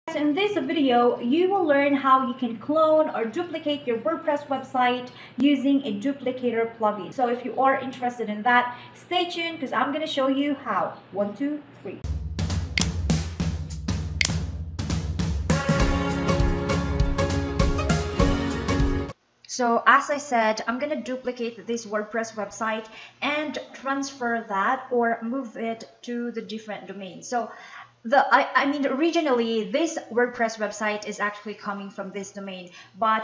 In this video, you will learn how you can clone or duplicate your WordPress website using a Duplicator plugin. So if you are interested in that, stay tuned because I'm going to show you how. 1, 2, 3. So as I said, I'm going to duplicate this WordPress website and transfer that or move it to the different domain. So I mean, originally this WordPress website is actually coming from this domain, but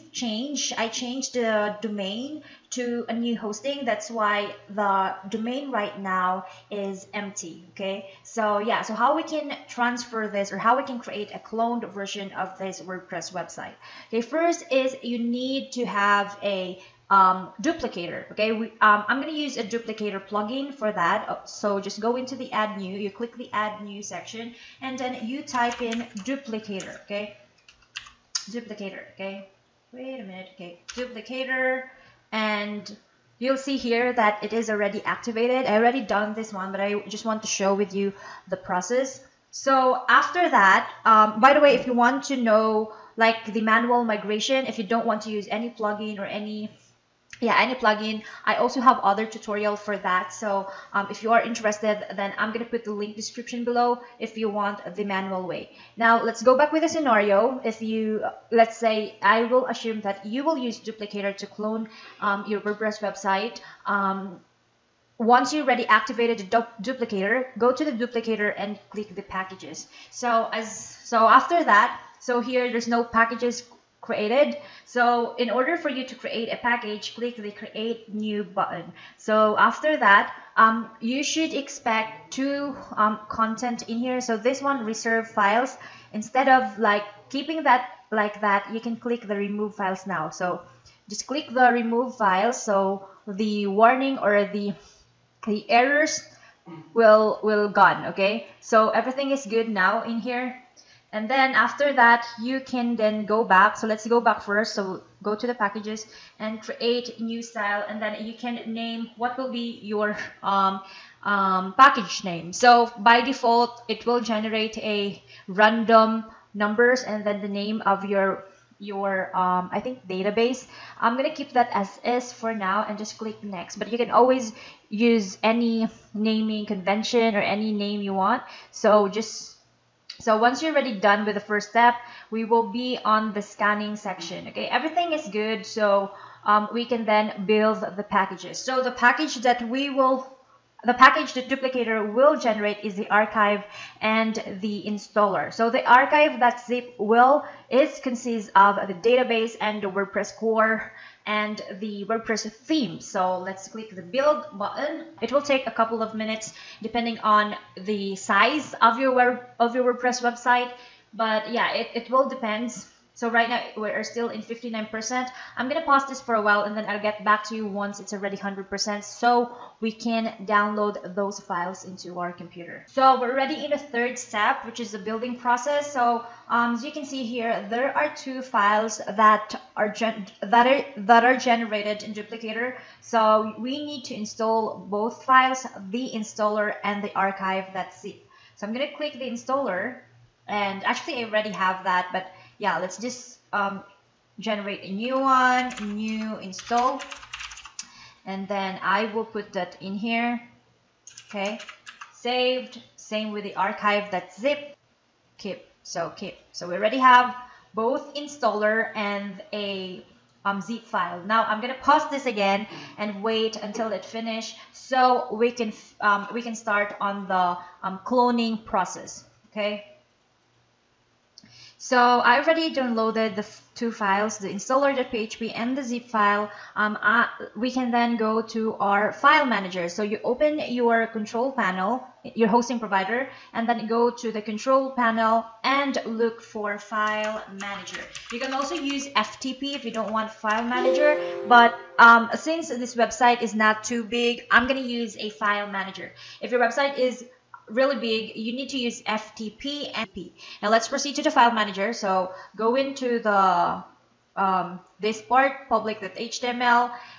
I changed the domain to a new hosting. That's why the domain right now is empty. Okay, so yeah, so how we can transfer this or how we can create a cloned version of this WordPress website. Okay, first is you need to have a duplicator. Okay, I'm going to use a duplicator plugin for that. So just go into the add new, you click the add new section, and then you type in duplicator. Okay, duplicator. Okay, wait a minute. Okay, duplicator, and you'll see here that it is already activated. I already done this one, but I just want to show with you the process. So after that, by the way, if you want to know like the manual migration, if you don't want to use any plugin or any plugin, I also have other tutorial for that. So if you are interested, then I'm going to put the link description below if you want the manual way. Now let's go back with the scenario. If you, let's say, I will assume that you will use Duplicator to clone your WordPress website. Once you already activated the Duplicator, go to the Duplicator and click the packages. So after that, so here there's no packages created. So in order for you to create a package, click the create new button. So after that, you should expect two content in here. So this one, reserve files. Instead of like keeping that like that, you can click the remove files now. So just click the remove files. So the warning or the errors will gone. Okay, so everything is good now in here. And then after that, you can then go back. So let's go back first. So go to the packages and create new style, and then you can name what will be your package name. So by default, it will generate a random numbers and then the name of your I think database. I'm gonna keep that as is for now and just click next, but you can always use any naming convention or any name you want. So once you're already done with the first step, we will be on the scanning section. Okay, everything is good. So we can then build the packages. So the package that Duplicator will generate is the archive and the installer. So the archive.zip consists of the database and the WordPress core and the WordPress theme. So let's click the build button. It will take a couple of minutes depending on the size of your WordPress website, but yeah, it will depend. So right now we're still in 59%. I'm gonna pause this for a while and then I'll get back to you once it's already 100% so we can download those files into our computer. So we're already in the third step, which is the building process. So as you can see here, there are two files that are generated in Duplicator. So we need to install both files, the installer and the archive.zip. So I'm gonna click the installer, and actually I already have that, but yeah, let's just generate a new one, new install, and then I will put that in here. Okay, saved. Same with the archive.zip. Keep. So we already have both installer and a zip file. Now I'm gonna pause this again and wait until it finish so we can start on the cloning process. Okay. So I already downloaded the two files, the installer.php and the zip file. We can then go to our file manager. So you open your control panel, your hosting provider, and then go to the control panel and look for file manager. You can also use FTP if you don't want file manager, but since this website is not too big, I'm going to use a file manager. If your website is really big, you need to use FTP and P. Now let's proceed to the file manager. So go into the this part, public.html,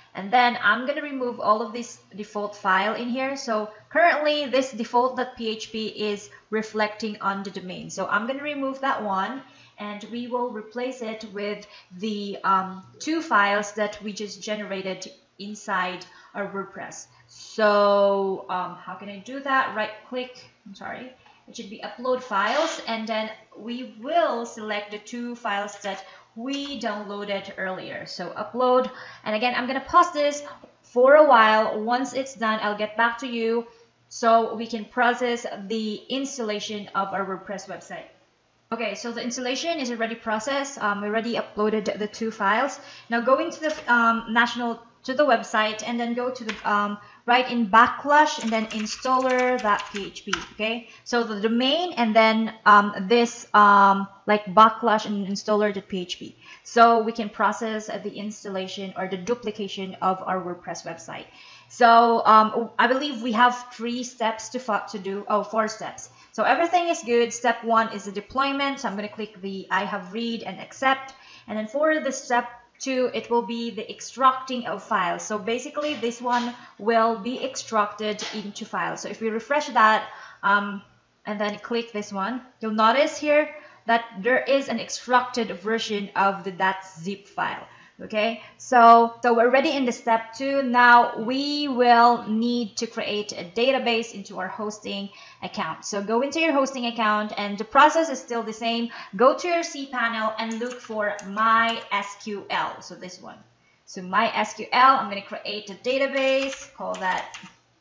And then I'm going to remove all of this default file in here. So currently this default.php is reflecting on the domain. So I'm going to remove that one, and we will replace it with the two files that we just generated inside our WordPress. So how can I do that? Right click, I'm sorry. It should be upload files, and then we will select the two files that we downloaded earlier. So upload, and again, I'm gonna pause this for a while. Once it's done, I'll get back to you so we can process the installation of our WordPress website. Okay, so the installation is already processed. We already uploaded the two files. Now go into the to the website, and then go to the write in backlash and then installer.php. Okay, so the domain, and then this like backlash and installer.php. So we can process the installation or the duplication of our WordPress website. So I believe we have 3 steps to do. Oh, 4 steps. So everything is good. Step 1 is the deployment. So I'm going to click the I have read and accept. And then for the step 2, it will be the extracting of files. So basically this one will be extracted into files. So if we refresh that and then click this one, you'll notice here that there is an extracted version of the .zip file. Okay, so we're ready in the step 2. Now we will need to create a database into our hosting account. So go into your hosting account, and the process is still the same. Go to your cPanel and look for MySQL. So this one. So MySQL, I'm going to create a database, call that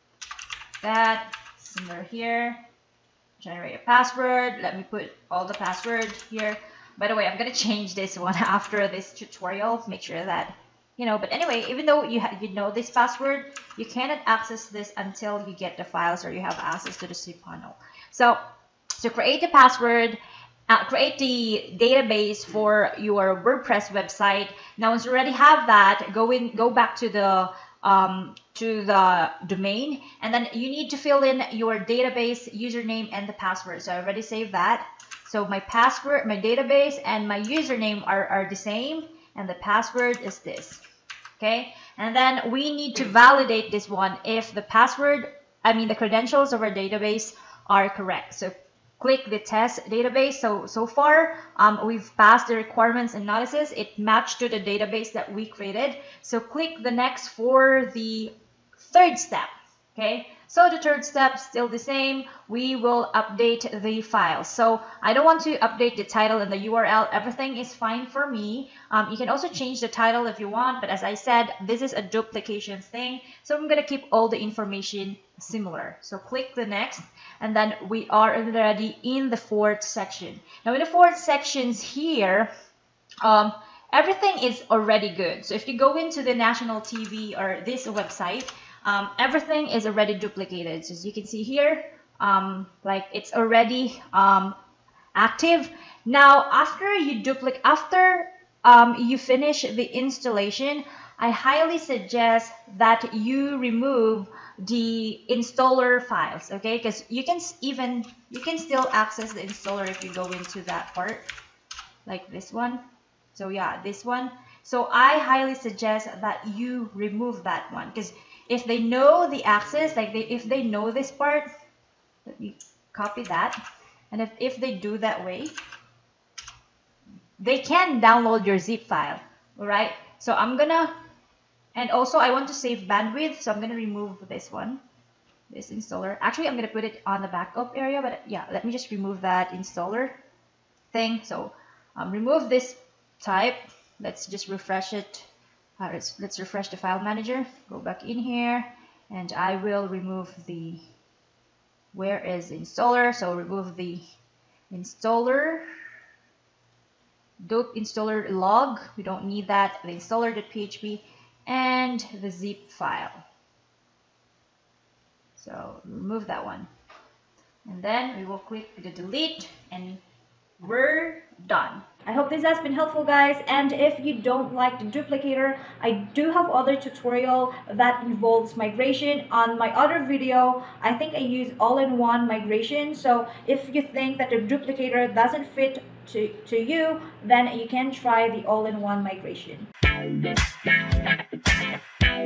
similar here. Generate a password. Let me put all the password here. By the way, I'm going to change this one after this tutorial. Make sure that, you know, but anyway, even though you know this password, you cannot access this until you get the files or you have access to the cPanel. So create the password, create the database for your WordPress website. Now, once you already have that, go back to the domain, and then you need to fill in your database username and the password. So I already saved that. So my password, my database, and my username are the same, and the password is this. Okay, and then we need to validate this one if the the credentials of our database are correct. So click the test database. So far we've passed the requirements and notices it matched to the database that we created. So click the next for the 3rd step. Okay, so the 3rd step still the same. We will update the file. So I don't want to update the title and the URL. Everything is fine for me. You can also change the title if you want, but as I said, this is a duplication thing, so I'm gonna keep all the information similar. So click the next, and then we are already in the 4th section. Now in the 4th sections here, everything is already good. So if you go into the national TV or this website, everything is already duplicated. So as you can see here, like it's already active. Now after you finish the installation, I highly suggest that you remove the installer files, okay? Because you can still access the installer if you go into that part, like this one. So yeah, this one. So I highly suggest that you remove that one, because if they know the access, like if they know this part, let me copy that, and if they do that way, they can download your zip file. All right, so I'm gonna, and also I want to save bandwidth, so I'm gonna remove this one, this installer. Actually, I'm gonna put it on the backup area, but yeah, let me just remove that installer thing. So remove this type. Let's just refresh it. Let's refresh the file manager. Go back in here, and I will remove the, where is the installer? So remove the installer, dup installer log. We don't need that. The installer.php and the zip file. So remove that one, and then we will click the delete, and we're done. I hope this has been helpful, guys, and if you don't like the duplicator, I do have other tutorial that involves migration. On my other video, I think I use all-in-one migration. So if you think that the duplicator doesn't fit to you, then you can try the all-in-one migration.